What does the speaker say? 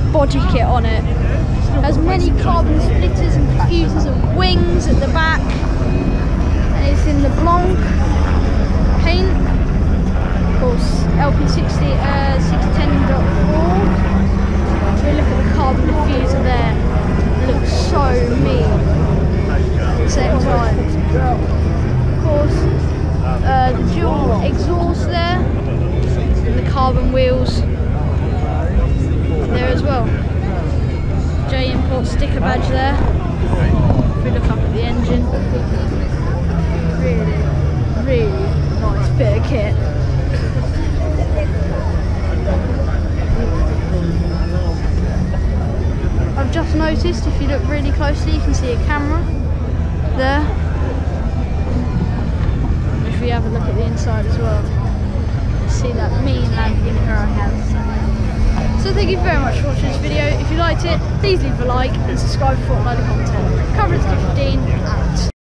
body kit on it. Has many carbon splitters and diffusers and wings at the back. And it's in the Blanc paint. Of course, LP60 610.4. So we look at the carbon diffuser there. It looks so mean at the same time. Of course, the dual exhaust there, and the carbon wheels there as well. JM Imports sticker badge there. If we look up at the engine, really nice bit of kit. I've just noticed, if you look really closely, you can see a camera there. If we have a look at the inside as well, you see that mean Lamborghini Huracan. So thank you very much for watching this video. If you liked it, please leave a like and subscribe for more content. Coverage 15 out.